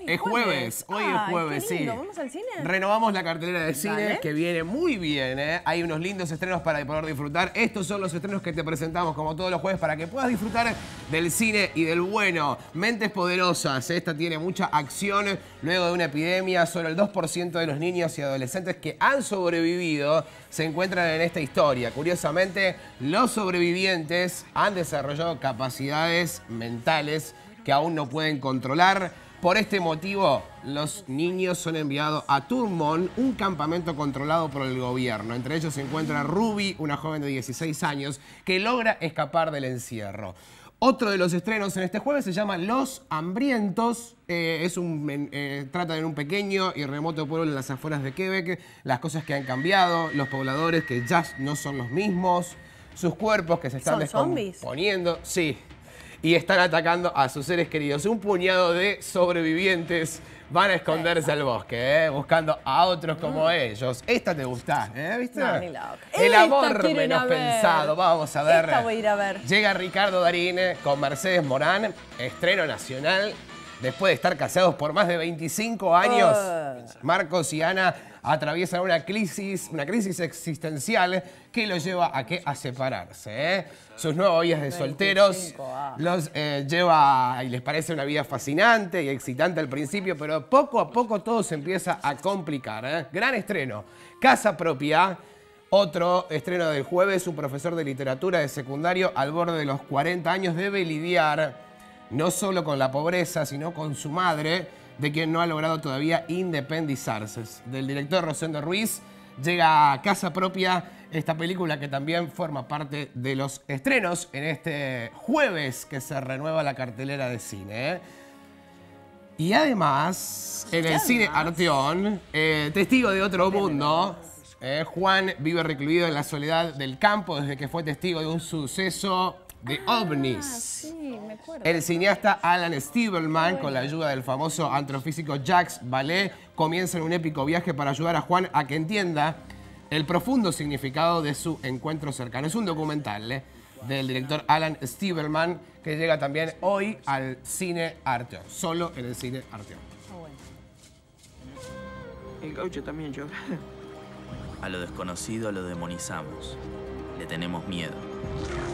Es jueves, hoy es jueves, qué lindo. sí. ¿Vamos al cine? Renovamos la cartelera de cine, Dale. que viene muy bien, ¿eh? Hay unos lindos estrenos para poder disfrutar. Estos son los estrenos que te presentamos como todos los jueves para que puedas disfrutar del cine y del bueno. Mentes Poderosas, esta tiene mucha acción. Luego de una epidemia, solo el 2% de los niños y adolescentes que han sobrevivido se encuentran en esta historia. Curiosamente, los sobrevivientes han desarrollado capacidades mentales que aún no pueden controlar. Por este motivo, los niños son enviados a Turmont, un campamento controlado por el gobierno. Entre ellos se encuentra Ruby, una joven de 16 años, que logra escapar del encierro. Otro de los estrenos en este jueves se llama Los Hambrientos. Trata de un pequeño y remoto pueblo en las afueras de Quebec. Las cosas que han cambiado, los pobladores que ya no son los mismos, sus cuerpos que se están descomponiendo. Sí. Y están atacando a sus seres queridos. Un puñado de sobrevivientes van a esconderse al bosque, buscando a otros como ellos. Esta te gusta, ¿viste? No, ni loca. El amor menos pensado. Vamos a ver. Esta voy a ir a ver. Llega Ricardo Darín con Mercedes Morán, estreno nacional. Después de estar casados por más de 25 años, Marcos y Ana atraviesan una crisis existencial que los lleva a separarse. Sus 9 días de solteros los lleva y les parece una vida fascinante y excitante al principio, pero poco a poco todo se empieza a complicar. Gran estreno. Casa Propia. Otro estreno del jueves, un profesor de literatura de secundario al borde de los 40 años debe lidiar no solo con la pobreza, sino con su madre, de quien no ha logrado todavía independizarse. Del director Rosendo Ruiz llega a Casa Propia, esta película que también forma parte de los estrenos en este jueves que se renueva la cartelera de cine. Y además, en el cine Arteón, testigo de otro mundo, Juan vive recluido en la soledad del campo desde que fue testigo de un suceso de ovnis. Sí, me acuerdo. El cineasta Alan Stiebelman, con la ayuda del famoso astrofísico Jacques Vallée, comienza en un épico viaje para ayudar a Juan a que entienda el profundo significado de su encuentro cercano. Es un documental del director Alan Stiebelman que llega también hoy al cine Arteón, solo en el cine Arteón. El gaucho también llora. A lo desconocido lo demonizamos. Le tenemos miedo.